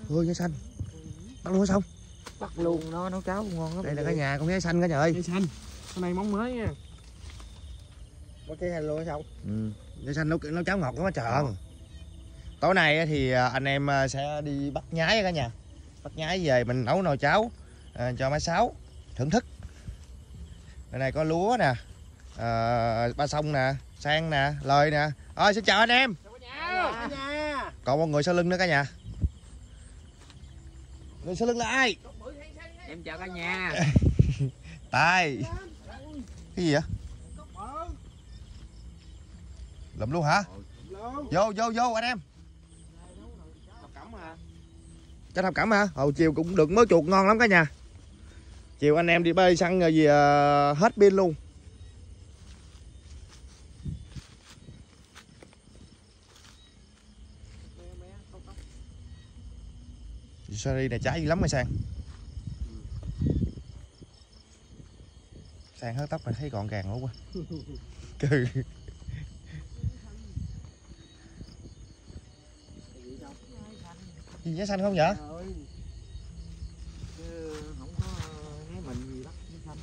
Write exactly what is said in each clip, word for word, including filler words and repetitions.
Ôi nhái xanh. Bắt luôn xong. Bắt luôn nó nấu cháo ngon lắm. Đây là cả nhà con nhái xanh cả nhà ơi. Nhái xanh. Con này móng mới nha. Bắt cái xanh luôn hay sao? Ừ. Nhái xanh nấu nấu cháo ngọt lắm á trời. Tối nay thì anh em sẽ đi bắt nhái cả nhà. Bắt nhái về mình nấu nồi cháo à, cho má Sáu thưởng thức. Bên này có lúa nè, à, ba sông nè, Sang nè, Lời nè. Rồi xin chào anh em. Chào cả nhà. Còn một người sau lưng nữa cả nhà. Người sau lưng là ai? Em chào cả nhà. Tài. Cái gì vậy? Lụm luôn hả? Vô vô vô anh em. Cho thập cẩm hả? Hồi chiều cũng được mớ chuột ngon lắm cả nhà. Chiều anh em đi bơi săn rồi gì uh, hết pin luôn. Sorry này trái dữ lắm rồi Sang. Sang hớt tóc này thấy gọn gàng quá. Cừ. Gì giá xanh không vậy? Không có thấy mình gì bắt giá xanh.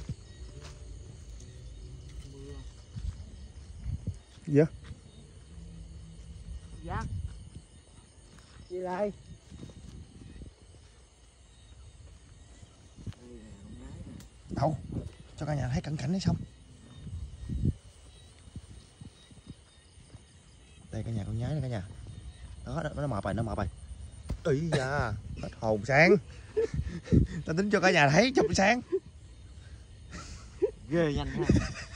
Mưa. Gì vậy? Giác. Gì đây? Đâu? Cho cả nhà thấy cận cảnh đấy xong. Đây cả nhà con nhái này cả nhà. Đó, nó mập rồi, nó mập rồi. Ý da, hết hồn Sang. Tao tính cho cả nhà thấy chụp Sang. Ghê nhanh ha.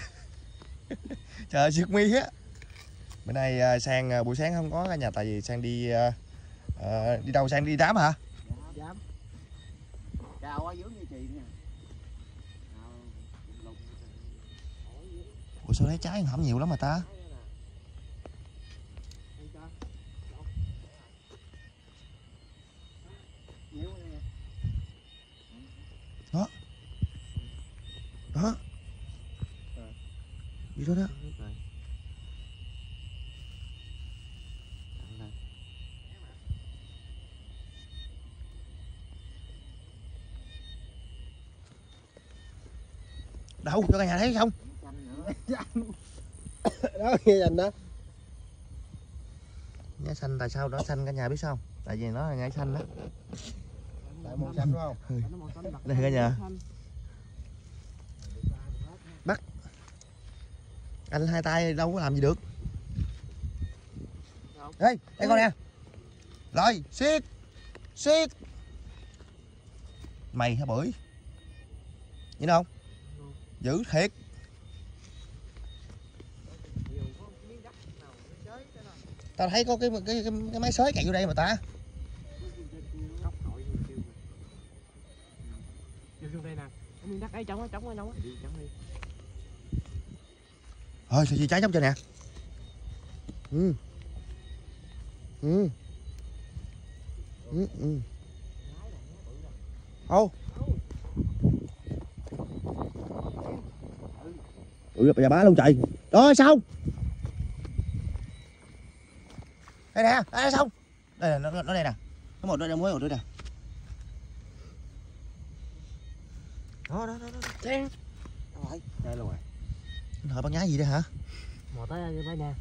Trời siết mi á. Bữa nay Sang buổi sáng không có cả nhà tại vì Sang đi uh, đi đâu Sang đi đám hả? Đám. Cao quá dướng như chị nè. Ủa sao lấy trái hổng nhiều lắm mà ta? Đó. Đó. Gì đó đó. Đâu cho cả nhà thấy không? Đó nghe dành đó. Nhái xanh tại sao đó xanh cả nhà biết sao không? Tại vì nó là nhái xanh đó. Tại màu xanh đúng không? Ừ. Đây cả nhà. Bắt. Anh hai tay đâu có làm gì được. Đây, đây con nè. Rồi, siết. Siết. Mày hả bưởi? Nhìn không? Dữ thiệt. Tao thấy có cái cái cái, cái máy xới chạy vô đây mà ta. Vô đây nè. Ở miếng đất ấy trống á, trống ở đâu á. Đi trống đi. Thôi sao gì trái trống cho nè. Ừ. Ừ. Ừ ừ. Ô. Ui bà bá luôn trời. Đó sao? Đây nè, đây xong. Đây là nó, nó đây nè. Có một đôi mới một đôi nè. Đó đó đó đó. Xem. Rồi. Đây luôn rồi. Anh hỏi bắn nhái gì đây hả? Mò tới đây nè.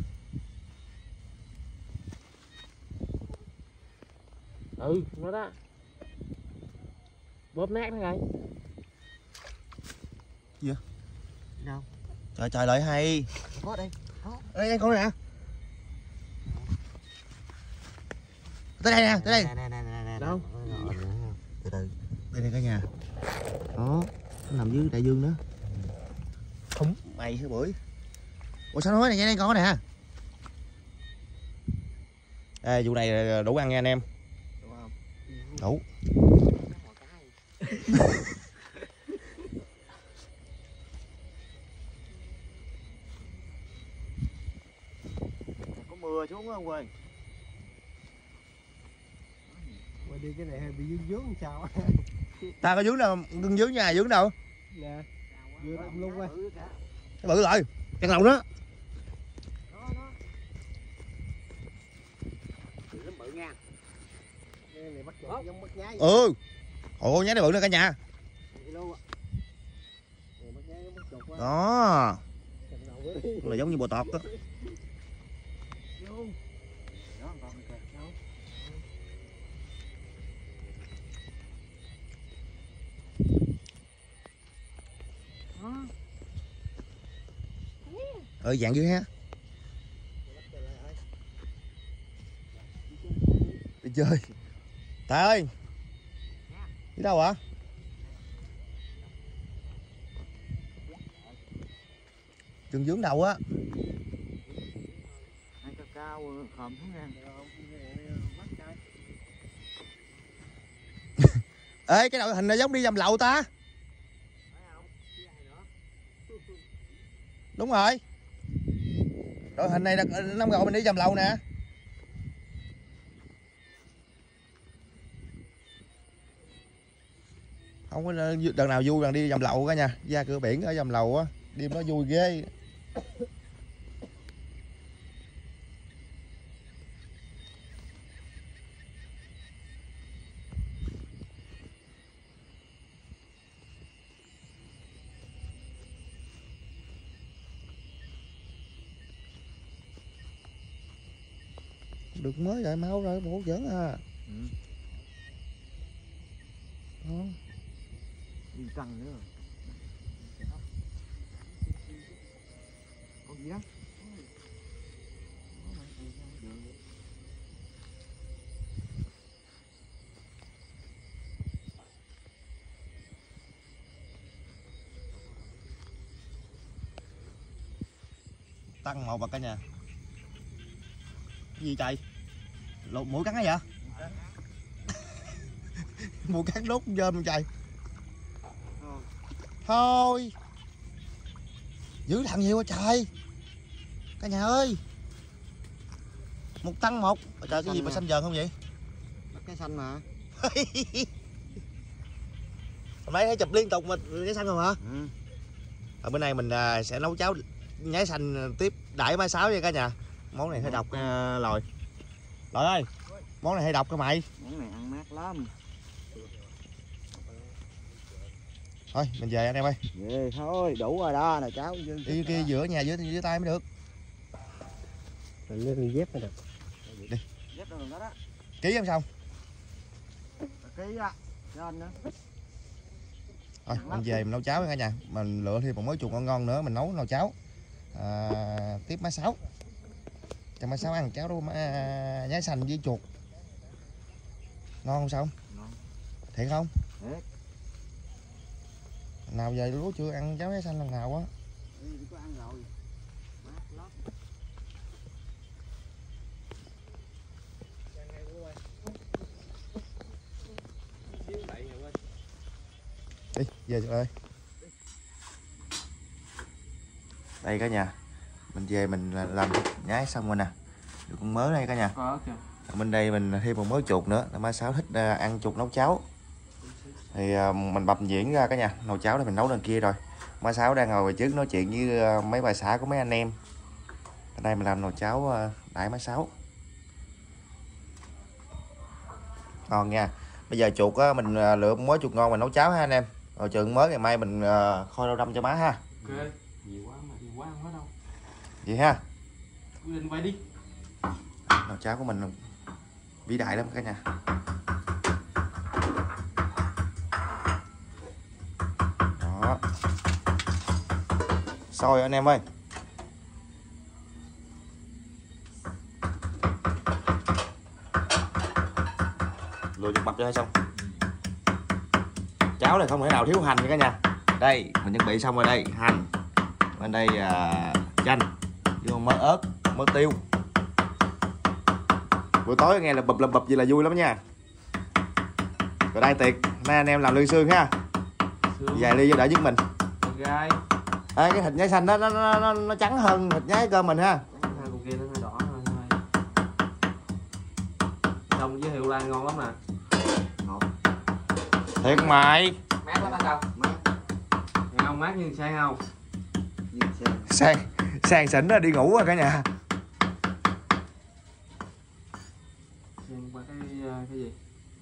Ừ, nó đó. Bóp nát nó rồi. Gì vậy? Đâu? Trời trời lợi hay. Có đây. Có. Đây đây con này nè. Tới đây nè, tới đây. Nè nè nè nè. Đâu? Từ từ. Đây đây cả nhà. Đó, nó nằm dưới đại dương đó. Không, mày hả bưởi. Ủa sao nói này đây con nè. Ê, vụ này đủ ăn nha anh em. Đủ. Có mưa xuống không quên. Mà đi cái này bị dướng dướng làm sao? Ta có dướng đâu, gương dướng nhà dướng đâu. Nè. Vừa đâm luôn qua. Cái bự rồi, chặt lòng đó. Bự nha. Này bắt chuột giống bắt nhái. Ừ. Ồ, nhái này bự nữa cả nhà. Đó. Là giống như bò tọt đó. Ơi dạng dữ ha. Đi chơi. Tài ơi. Đi đâu hả? Chừng dướng đầu á. Hai cao cao khom xuống nè. Ê, cái đội hình này giống đi dầm lậu ta. Đúng rồi. Đội hình này là năm gọi mình đi dầm lậu nè. Không có đợt nào vui bằng đi dầm lậu cả nha. Ra cửa biển ở dầm lậu á, đêm nó vui ghê. Được mới rồi mau rồi, bộ giỡn à. Ừ. Đó. Đi căng nữa. Có gì đó? Tăng một bậc cả nhà. Cái gì trời? Lột mũi cắn hả vậy? Mũi cắn đốt dơm không trời? Thôi. Giữ làm nhiều quá trời. Cả nhà ơi. Một tăng một. Trời, cái gì mà xanh dần không vậy? Cái xanh mà. Hôm nay thấy chụp liên tục mà cái xanh không hả? Ừ. Ở bữa nay mình sẽ nấu cháo nhái xanh tiếp đãi má sáu nha cả nhà. Món này hơi độc uh, lòi. Lòi ơi, món này hơi độc cơ mày. Món này ăn mát lắm. Thôi mình về anh em ơi. Về thôi, đủ rồi đó, nè cháu. Đi kia giữa nhà giữa giữa tay mới được. Mình lên dép mới được. Đi. Dép đâu đó đó. Ký không xong. Ký á. Lên nữa. Thôi mình về mình nấu cháo cả nhà. Mình lựa thêm một mớ chuột ngon ngon nữa mình nấu nồi cháo. À, tiếp má sáu. Cho má sáu ăn cháo đó má nhái xanh với chuột. Ngon không sao? Ngon. Thiệt không? Thiệt. Nào về lúa chưa ăn cháo nhái xanh lần nào á. Ừ, có ăn rồi. Mát lắm. Đi, về cho ơi. Đây cả nhà. Mình về mình làm nhái xong rồi nè. Được con mớ đây cả nhà. Có kìa. Ở bên đây mình thêm một mớ chuột nữa. Má sáu thích ăn chuột nấu cháo. Thì mình bập diễn ra cả nhà. Nồi cháo này mình nấu lên kia rồi. Má sáu đang ngồi trước nói chuyện với mấy bà xã của mấy anh em. Ở đây mình làm nồi cháo đãi má sáu. Ngon nha. Bây giờ chuột á, mình lựa mớ chuột ngon mình nấu cháo ha anh em. Rồi chừng mới ngày mai mình kho rau răm cho má ha. Ok, nhiều quá mà nhiều quá không hết đâu. Vậy ha. Quyết định vậy đi. Nồi cháo của mình vĩ đại lắm cả nhà. Đó. Sôi anh em ơi. Lùi chuột mập cho hay xong. Cháo này không thể nào thiếu hành nha cả nhà. Đây mình chuẩn bị xong rồi đây, hành. Bên đây à, chanh với mớ ớt, mớ tiêu. Buổi tối nghe là bập lập bập gì là vui lắm nha. Rồi đây tiệc, nay anh em làm ly xương ha. Xương. Vài ly cho đỡ giúp mình. Gai. À, cái thịt nhái xanh đó nó nó, nó, nó trắng hơn thịt nhái cơm mình ha. Hai con kia nó hơi đỏ thôi. Đồng với hiệu lan ngon lắm nè. Ngon. Thiệt mày. Mát lắm anh đâu? Mát. Nghe không mát nhưng sang không? Nhưng sang. Sang sang xỉn đó đi ngủ rồi cả nhà. Sang qua cái cái gì?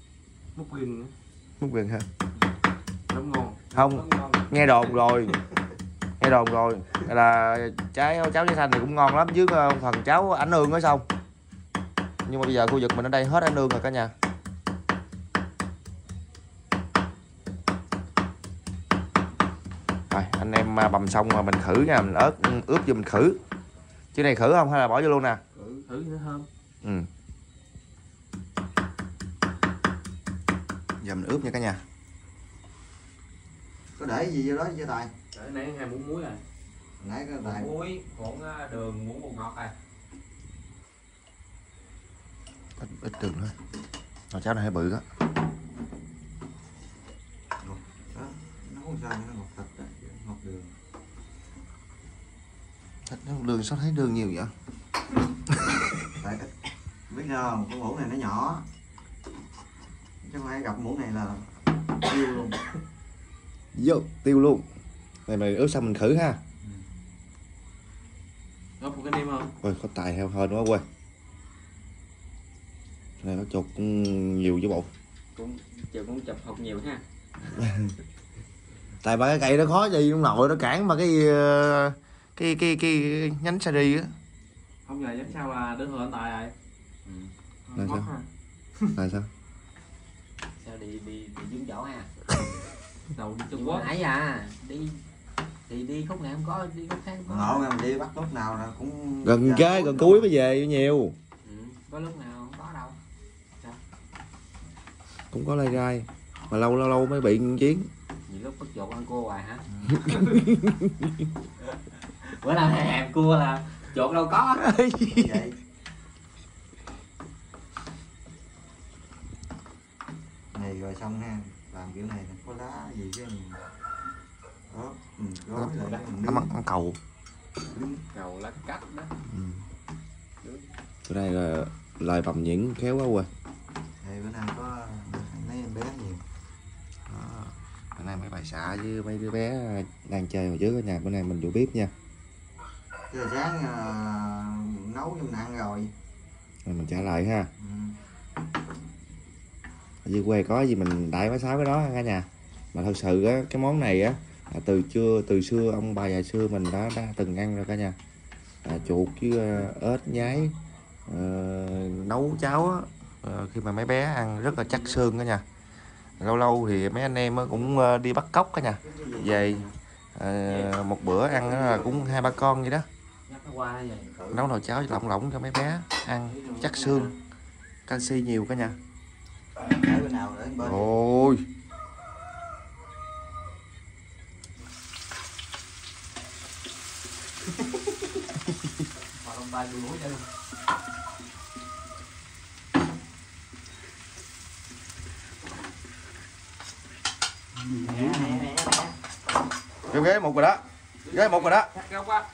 Múc gừng. Múc gừng hả? Lắm ngon. Không, Lắm ngon. nghe đồn rồi. Nghe đồn rồi là trái cháo trái xanh thì cũng ngon lắm, dưới phần cháo ảnh nương đó xong. Nhưng mà bây giờ khu vực mình ở đây hết ảnh nương rồi cả nhà. Rồi anh em bầm xong mà mình khử nha, mình ớt ướp vô mình khử. Chứ này khử không hay là bỏ vô luôn nè? Thử thử nó thơm. Ừ. Giờ mình ướp nha cả nhà. Có để gì vô đó chưa Tài? Để nãy hai muỗng muối rồi. Nãy cái Tài Muối, muỗng đường, muỗng bột ngọt rồi. Ít, ít đường thôi. Nồi cháo này hơi bự đó. đó, nấu sao nó ngọt thịt đó, ngọt đường. Thịt nó đường sao thấy đường nhiều vậy? Tại biết sao không? Cái muỗng này nó nhỏ. Chứ không phải gặp muỗng này là tiêu luôn. Vô, tiêu luôn. Này mày ướp xong mình khử ha. Có một cái nêm không? Ôi, có tài heo hên quá quê. Này nó chuột cũng nhiều chứ bộ. Cũng chiều cũng chụp học nhiều ha. Tại ba cái cây nó khó gì trong nội nó cản mà cái cái cái cái, cái nhánh sa đi á. Không giờ chắc sao là đứa thừa anh Tài rồi. Ừ. Là sao? Ha. Là sao? Sao đi đi đi trúng chỗ ha? Đầu đi Trung Trung Quốc. Quốc nãy à, đi thì đi khúc này không có, đi khúc khác không Ngộ có. mà mình đi bắt lúc nào là cũng Gần cái gần cuối mới về nhiều. Ừ, có lúc nào không có đâu. Cũng có lai rai. Mà lâu lâu lâu mới bị một chuyến. Nhiều lúc bắt chuột ăn cua hoài hả? Bữa nào hèm cua là chuột đâu có. vậy. Này rồi xong ha, làm kiểu này có lá gì chứ mình đó, ừ, gói lại mình Nó nướng. mắc ăn cầu. Cầu lá cách đó. Ừ. Cái này là lời bầm nhuyễn khéo quá quê. Thì bữa nào có mấy em bé nhiều. Đó. Bữa nay mấy bà xã với mấy đứa bé đang chơi hồi trước ở nhà, bữa nay mình vô bếp nha. Giờ sáng uh, nấu cho mình ăn rồi. Rồi mình trả lại ha. Ừ. Ở dưới quê có gì mình đại bá sáu cái đó cả nhà. Mà thật sự á, cái món này á là từ chưa từ xưa ông bà già xưa mình đã, đã từng ăn rồi cả nhà. À, chuột với uh, ếch nhái uh, nấu cháo á, uh, khi mà mấy bé ăn rất là chắc xương cả nhà. Lâu lâu thì mấy anh em cũng uh, đi bắt cóc cả nhà. Về uh, một bữa ăn là cũng hai ba con vậy đó. Nhắc nó qua vậy. Nấu nồi cháo lỏng lỏng cho mấy bé ăn chắc xương, canxi nhiều cả nhà. Để bữa nào để bên. Ôi Mà ông ba tôi mũi cho luôn. Nè nè nè nè. ghế ghế một rồi đó, ghế một rồi đó. Cắt góc quá.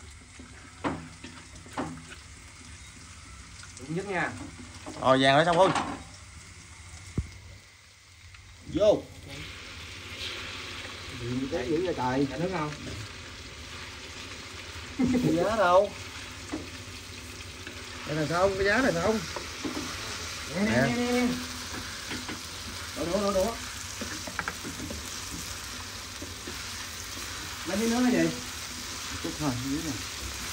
Đừng nhức nha. Rồi vàng lại xong thôi. Vô. Cái dữ vậy trời. Trả nước không? Cái giá đâu? Đây là xong, cái giá này xong. Nè nè nè nè. Đổ đổ đổ đổ. Lấy miếng nữa hay gì? Chút thôi, miếng này.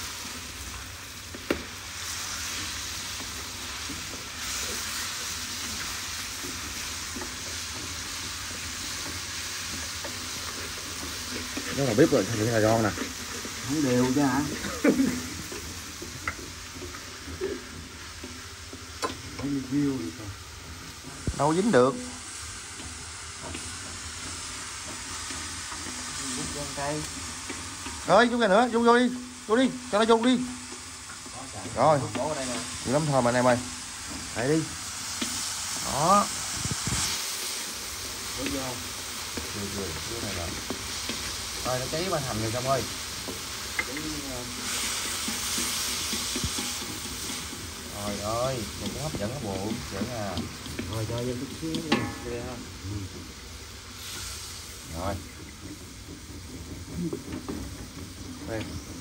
Nó là bếp rồi, thì là ngon nè. Không đều chứ hả? Bao nhiêu view được rồi. Đâu dính được. Bút con cây. Rồi, chút cái nữa, vô vô đi. Vô đi, cho nó vô đi. Rồi, Bố ở đây nè. nhiều lắm thơm anh em ơi. Đẩy đi. Đó. Bố vô. Vừa vừa, vừa này rồi. Rồi, nó cháy ban hành rồi xong ơi. Trời ơi, mình cũng hấp dẫn cái bộ, dẫn à. Rồi cho vô chút xíu nữa. Đây ha. Rồi. Đây.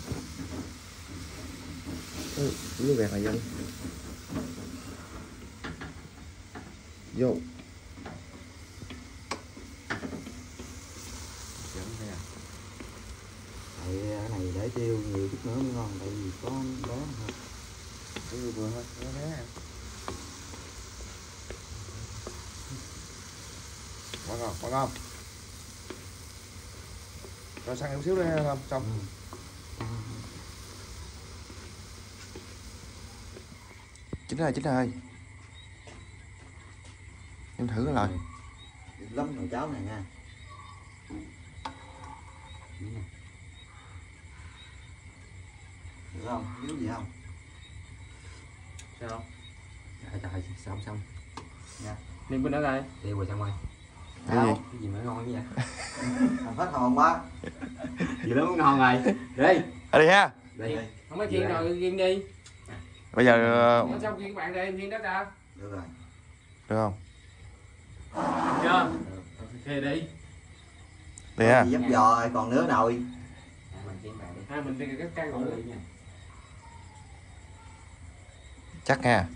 Ừ, dưới vẹt này dân. Vô. nữa mới ngon, tại vì có bé thôi. Ừ, vừa thôi, nó thế à. Quá ngon, quá ngon. Rồi sang chút xíu nữa không? Xong. Ừ. Chín rồi, chín rồi. Em thử rồi. Được lắm nồi cháo này nha. Được không? Thiếu gì không? Sao? Trời trời, xong xong. Nha. Niềm bên đó đây. Tiêu rồi xong rồi. Cái gì? Cái gì mà ngon vậy? Làm hết hồn quá. Gì đó cũng ngon rồi. Đi. Ở đi ha. Đây. Không có chiên rồi, chiên đi. Bây giờ Nó xong chiên các bạn đi, em chiên đó ra. Được rồi. được không? Chưa? Ok đi. Đi ha. Gì dấp giò rồi còn nửa nồi. À, mình chiên bạn đi. Hai mình đi cái căn ngủ đi nha. Chắc nha.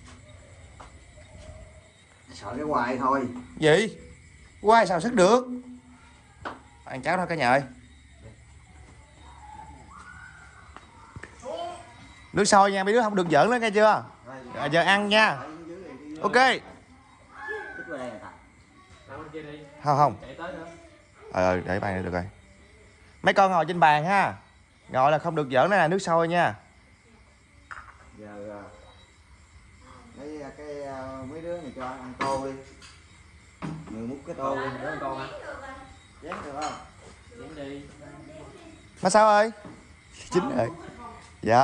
Sợ cái hoài thôi. Gì? Quay sao sức được? Ăn cháo thôi cả nhà ơi. Nước sôi nha, mấy đứa không được giỡn nữa nghe chưa? À, giờ ăn nha. Ok. Tức về à. Sao bên kia đi. Không không. Chạy tới nữa. Ờ ờ, để bàn này được rồi. Mấy con ngồi trên bàn ha. Ngồi là không được giỡn nữa là nước sôi nha. Giờ cái cái mấy đứa này cho ăn tô đi. Người múc cái tô đi. Đó con hả? Chén được không? Chén đi. Má Sáu ơi. Chín rồi. Dạ.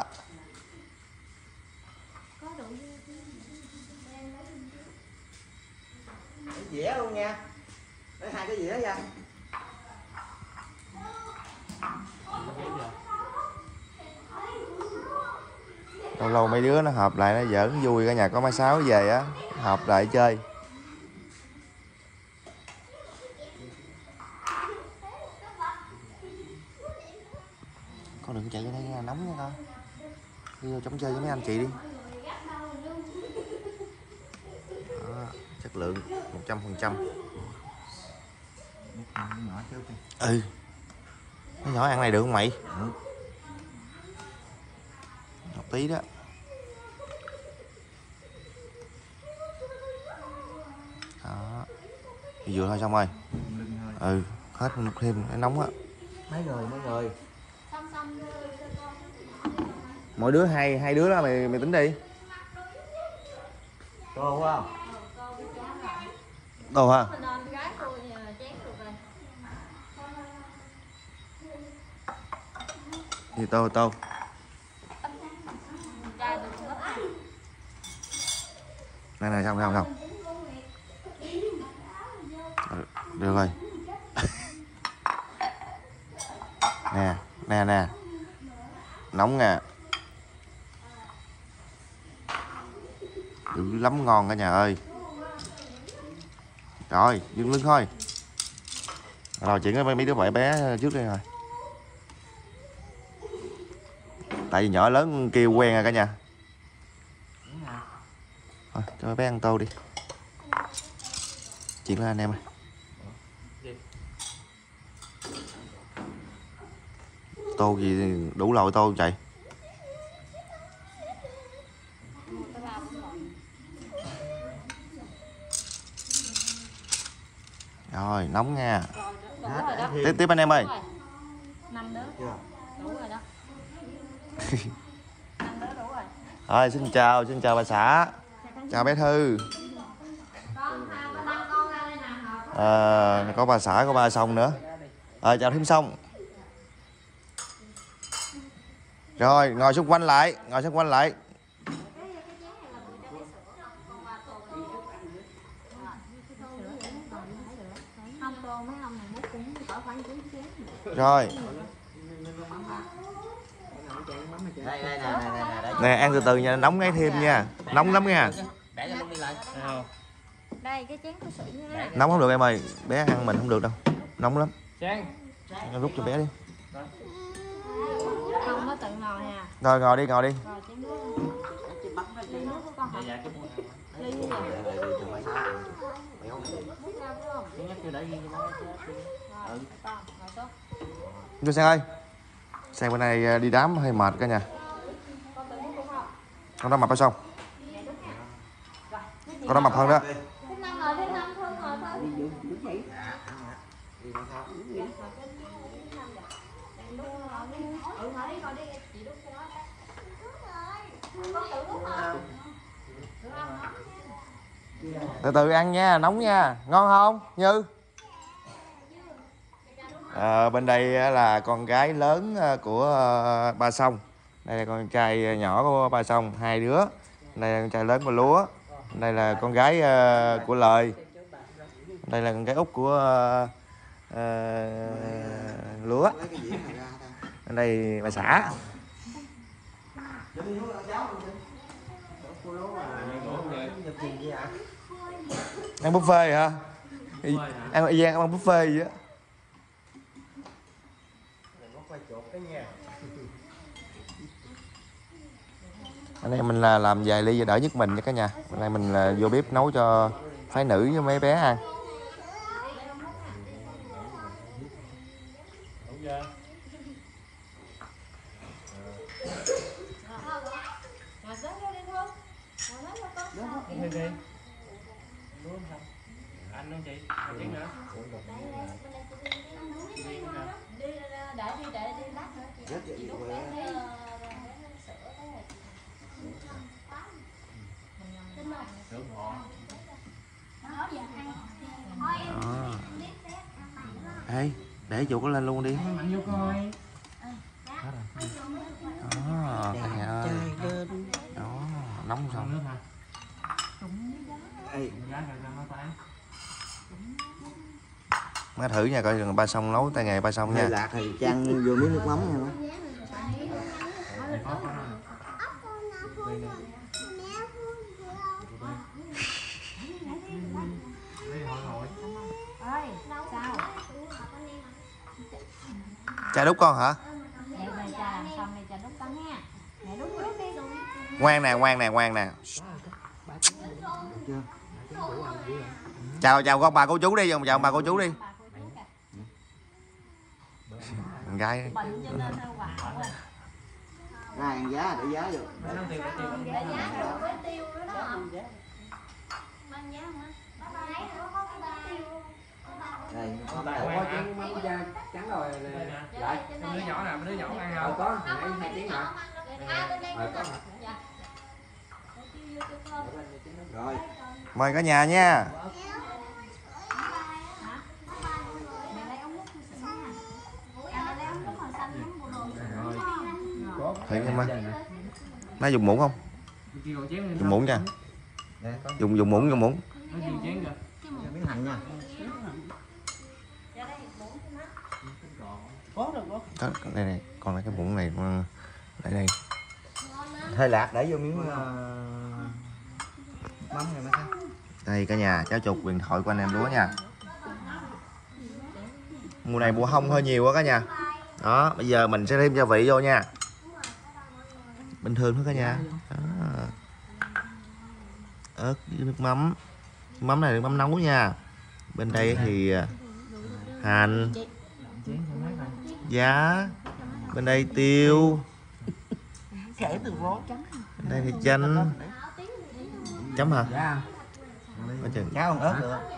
Cái dĩa luôn nha. Lấy hai cái dĩa ra. Lâu lâu mấy đứa nó họp lại nó giỡn vui, cả nhà có má Sáu về á, họp lại chơi. Con đừng chạy ra đây nha, nóng nha con. Đi vô trong chơi với mấy anh chị đi. Đó, chất lượng một trăm phần trăm. Nhỏ trước đi. Ừ. Nó nhỏ ăn này được không mày? Ừ. Một tí đó. Đó. Thì vừa thôi xong rồi. Ừ, hết một thêm cái nóng á. Mấy người mấy người. Mỗi đứa hai hai đứa đó mày mày tính đi. Tô không? Đồ ha. Thì tô tô. Này này xong xong xong. Được rồi. Nè, nè nè. Nóng nè. Dữ lắm, ngon cả nhà ơi. Rồi, dừng lưng thôi. Rồi chuyện với mấy đứa bạn bé trước đây rồi. Tại vì nhỏ lớn kêu quen rồi cả nhà. Thôi, cho mấy bé ăn tô đi. Chuyện là anh em ơi. Tô gì đủ lồi tô chạy. Rồi, nóng nha. Tiếp tiếp anh em ơi. Năm đứa. Đủ rồi đó. Năm đứa đủ rồi. Rồi, xin chào, xin chào bà xã. Chào bé Thư. À, có bà xã, có ba Song nữa. Rồi, chào thêm Song. Rồi, ngồi xung quanh lại, ngồi xung quanh lại. Rồi. Đây đây nè nè nè nè. Nè, ăn từ từ nha, nóng ngay thêm nha. Nóng lắm nha. Để cho luôn đi lại. Đây cái chén có sữa nha. Nóng không được em ơi, bé ăn mình không được đâu. Nóng lắm. Trang. Rút cho bé đi. Không có tự ngồi nha. Rồi ngồi đi, ngồi đi. Rồi chén nước. Chén nước của con hả? Dạ cái Ly gì? Mày không gì. Nhắc chưa để ghi cho nó. Rồi, con, ngồi xuống. Vô Sang ơi. Sang bên này đi đám hơi mệt cả nhà. Con đó mập hay xong? Con đó mập hơn đó. Từ từ ăn nha, nóng nha. Ngon không Như? À, bên đây là con gái lớn của ba Song. Đây là con trai nhỏ của ba Song, hai đứa. Đây là con trai lớn của Lúa. Đây là con gái của Lời. Đây là con gái út của uh, Lúa. Ở đây bà xã. Ăn buffet hả? Ăn y ăn buffet gì á. Anh em mình là làm vài ly đỡ nhất mình nha cả nhà. Hôm nay mình là vô bếp nấu cho phái nữ với mấy bé ăn. Anh không chị? Anh chén nữa. Ê, để chuột nó lên luôn đi. Ăn vô coi. Đó, cả nhà ơi. Đó, nóng xong. Nước hả? Ê. Má thử nha, coi ba Song nấu tay nghề ba Song nha. Hơi lạc thì chan vô miếng nước mắm nha má. Cha đút con hả? Ngoan nè, ngoan nè, ngoan nè. Chào chào con bà cô chú đi, chào ông bà cô chú đi. Con gái. Ra ăn giá để giá vô. Đây, có Trắng rồi. Lại, đứa nhỏ nè, đứa nhỏ ăn không? Có, nãy hai tiếng hả? Rồi có. Rồi. Mời cả nhà nha. Thử em ơi. Nó dùng muỗng không? Dùng muỗng nha. Dùng dùng muỗng dùng muỗng. Miếng hành nha. Đó, đây này, còn lại cái muỗng này lại đây. Hơi lạc để vô miếng uh, mắm này má. Đây cả nhà, cháu chụp điện thoại của anh em Lúa nha. Mùa này mùa hông hơi nhiều quá cả nhà. Đó, bây giờ mình sẽ thêm gia vị vô nha. Bình thường thôi cả nhà. Đó. Ớt với nước mắm. Mắm này là nước mắm nấu nha. Bên đây thì hành, giá. Bên đây tiêu. Bên đây thì chanh. Chấm hả? Dạ. Cháo con ớt được.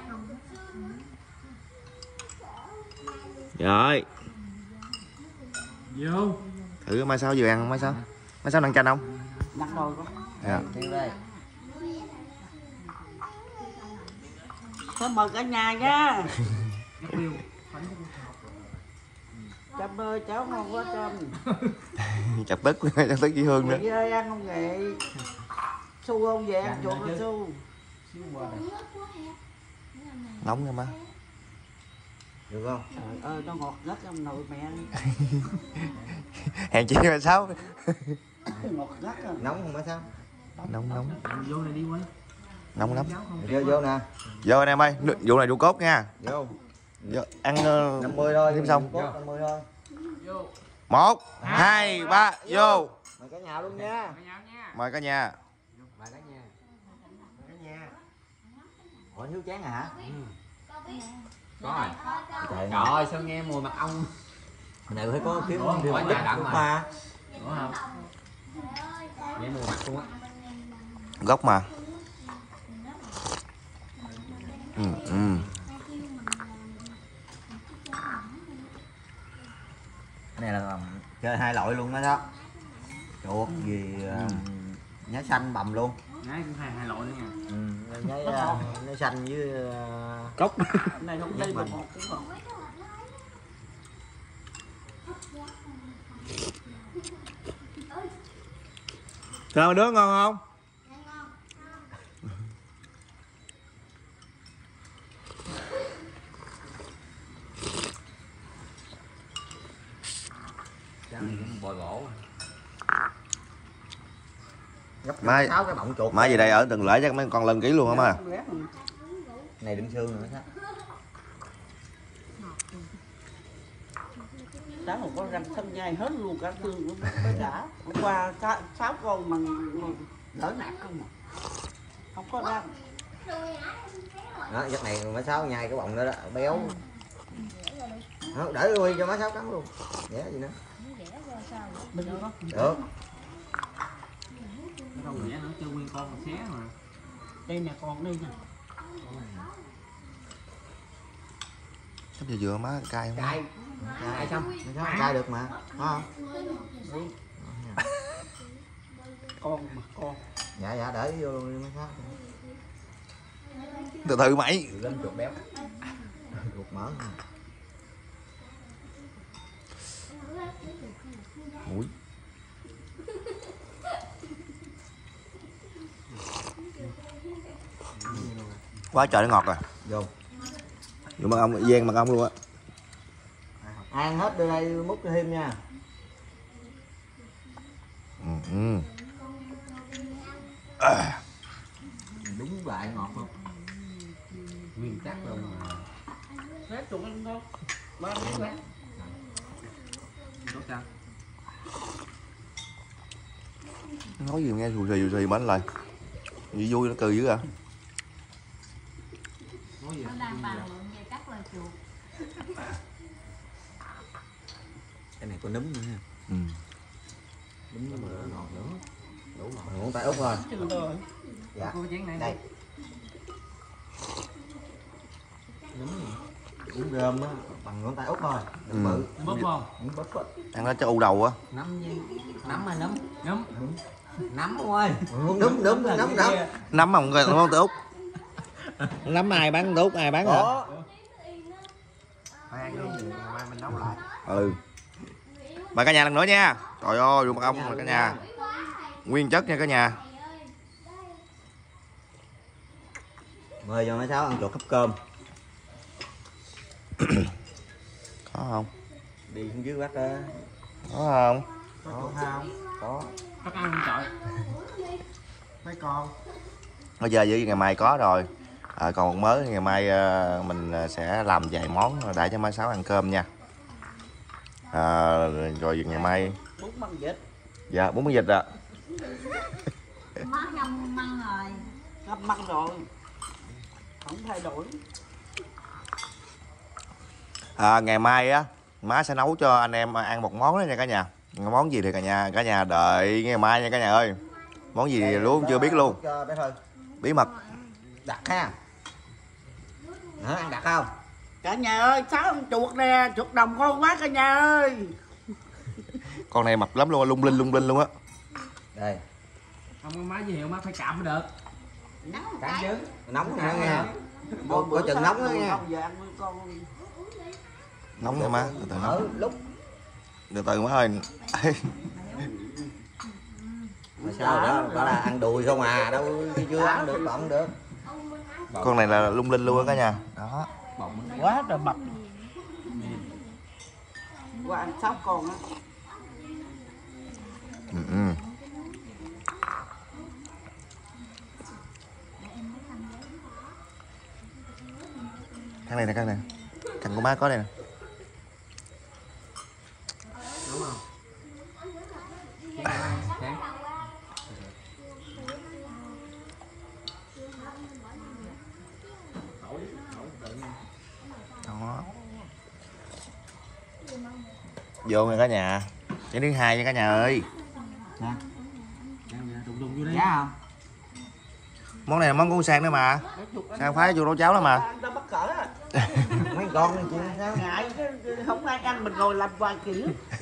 Rồi. Vô. Thử mai sao vừa ăn không mai sao? Mai sao ăn chanh không? Nặng rồi con. Dạ. Tiêu đây. Thôi mời cả nhà nha. Trâm ơi cháu ngon quá Trâm. Chặt tức, chặt tức chị Hương nữa. Chị ơi ăn không nghệ. Su không về ăn chuột là su. Nóng nha má. Được không? Trời ơi nó ngọt rất ông nội mẹ. Hèn chi mà sao? Ngọt rất à. Nóng không má sao? Nóng nóng. Vô này đi quay. Nóng lắm. Vô vô nè. Vô anh em ơi, vụ này đu cốt nha. Vô. Vô. Ăn uh, năm mươi thôi, thêm xong. năm mươi thôi. Vô. Một, hai, ba, vô. Mời cả nhà luôn nha. Mời cả nhà. Mời cả nhà. Mời cả nhà. Ủa nước chén à hả? Có rồi. Trời Trời ơi sao nghe mùi mật ong. này phải có kiếm Ủa, thêm ở một nhà đặng ít mà. ba. Đúng không? Vậy mùa mặt luôn á. Gốc mà. Ừ, ừ. Cái này là chơi hai loại luôn đó đó. Chuột gì uh, nhá xanh bầm luôn. Nhái cũng hai hai loại nữa nha. Ừ, nhá uh, nhá xanh với uh, Cốc. Này không đây một cũng không. Sao đứa ngon không? Bồi gỗ. gấp Mai- sáu cái bọng chuột. Má về đây ở từng lễ chắc mấy con lân ký luôn á má. Này đựng xương nữa đó. Sáng một con răng thân nhai hết luôn cả xương của nó đã. Hôm qua sáu, sáu con mà lỡ nạt không mà. Không có răng. Đó, giấc này má sáu nhai cái bọng đó đó, béo. Đó, để lui cho má sáu cắn luôn. Nhé gì nữa. Mình có. Được. Không nhẽ nữa chơi nguyên con mà xé mà. Đây nè con đây nè. Chắc giờ vừa má cay không? Cay. Cay xong. Má sáu cay được mà. Phải không? Con mà con. Dạ dạ để vô luôn đi má sáu. Từ từ mày. Lên chuột béo. Chuột mỡ. Ui. Quá trời nó ngọt rồi. Vô. Vô mật ong, gian mật ong luôn á. Ăn hết đưa đây múc thêm nha. Ừ, ừ. À. Đúng lại ngọt không? Nguyên chắc luôn mà. Rác chuột ăn không? Ba miếng rác. Tốt sao? Nói gì nghe xù xì xù xì bánh lại. Gì vui nó cười dữ à. Nói gì? Nó đang bàn luận về các loài chuột. Cái này có nấm nữa nha. Ừ. Nấm nó nữa ngọt nữa. Đủ ngọt. Ngón tay út thôi. Chừng rồi. Dạ. Cô chén này. Đây. Nấm uống rơm á, bằng ngón tay út thôi. Đừng Ừ. bự. Bóp không? Những bóp bóp. Ăn nó cho u đầu á. Nấm với nấm mà nấm. Ngấm. Nấm ơi. Nấm nấm nấm nấm nấm. Nấm mà không coi ngón tay út. Nấm ai bán út ai bán hả? Đó. Phải ăn cái gì mai mình nấu lại. Ừ. Mời cả nhà lần nữa nha. Trời ơi, luôn mật ong rồi cả nhà. Nguyên chất nha cả nhà. Mời cho má sáu ăn chuột hấp cơm. Có không? Đi xuống dưới bắt đó. Có không? Có không? Có. Bắt ăn không trời. Mấy con. Bây giờ với ngày mai có rồi. À, còn một mớ ngày mai à, mình sẽ làm vài món để cho má sáu ăn cơm nha. À, rồi ngày mai Bún măng vịt. dạ bún vịt ạ. Má ngâm măng rồi. Ngâm măng rồi. Không thay đổi. À, ngày mai á má sẽ nấu cho anh em ăn một món đó nha cả nhà. Món gì thì cả nhà cả nhà đợi ngày mai nha cả nhà ơi. Món gì luôn chưa biết luôn. Cho bé thôi. Bí mật. Đặt ha. Hả, ăn đặt không? Cả nhà ơi, sáu con chuột nè, chuột đồng con quá cả nhà ơi. Con này mập lắm luôn, lung linh lung linh luôn á. Đây. Không có má gì hiệu má phải cạm mới được. Nấu một Cắn cái. chứ. Nóng nữa nha. Có, có chừng nóng nữa nha. Không về ăn với con. Nóng nha má, từ từ Ở nóng. lúc Từ từ má ơi. mà sao đó, đó là ăn đùi không à, đâu chưa ăn được bọng được. Con này là lung linh luôn á cả nhà. Đó. Quá trời mập. Qua ăn sáu con á. Ừ, ừ. Căn này nè, căn này. Căn của má có đây nè. Đúng không? Chén. Đó. Vô nha cả nhà. Chén thứ hai nha cả nhà ơi. Nè. Đùng đùng vô đi. Giá không? Món này là món của Sang nữa mà. Sang phái vô nấu cháo đó mà. Anh ta bắt cỡ á. Mấy con này chị sao? Ngại cái không ai ăn mình ngồi làm vài kiểu.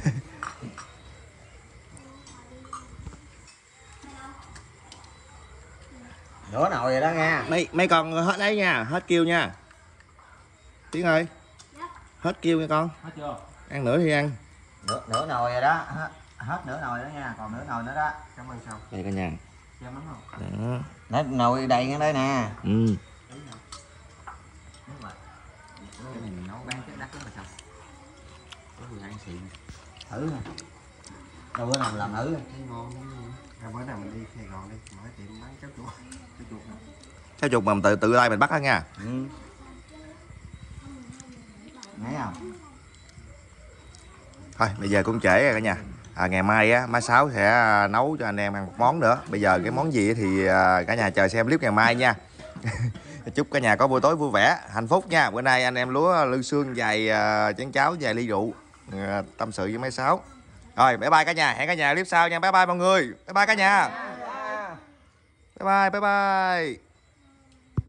Nửa nồi rồi đó nha. Mấy mấy con hết đấy nha, hết kêu nha. Tiếng ơi. Hết kêu nha con. Hết chưa? Ăn nữa thì ăn. Nửa, nửa nồi rồi đó. Hết, hết nửa nồi đó nha, còn nửa nồi nữa đó. Cảm ơn sao? Đây cả nhà. Cho mắm không? Đó. Nó nồi đầy ngay đây nè. Ừ. Đúng rồi. Cái này mình nấu bán chắc đắt lắm mà sao? Có người ăn xịn. Thử nè. Đâu bữa nào mình làm thử. Thấy ngon lắm luôn. À, bữa nào mình đi Sài Gòn đi, mở tiệm bán cháo chuột. Cháo chuột nè. Cháo chuột mà mình tự tự tay mình bắt đó nha. Ừ. Thấy không? Thôi bây giờ cũng trễ rồi cả nhà. À, ngày mai á má Sáu sẽ nấu cho anh em ăn một món nữa. Bây giờ cái món gì thì à, cả nhà chờ xem clip ngày mai nha. Chúc cả nhà có buổi tối vui vẻ, hạnh phúc nha. Bữa nay anh em lúa lư xương vài à, chén cháo vài ly rượu à, tâm sự với mấy Sáu. Rồi bye bye cả nhà, hẹn cả nhà clip sau nha. Bye bye mọi người. Bye bye cả nhà. Bye bye bye bye.